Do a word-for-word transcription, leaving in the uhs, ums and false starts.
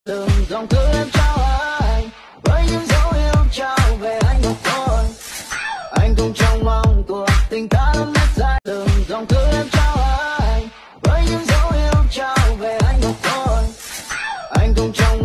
từng dòng thư em trao anh với những dấu yêu trao về anh một thôi. Anh không trông mong cuộc tình ta lắm hết dài, từng dòng thư em trao anh với những dấu yêu trao về anh một thôi. Anh không trông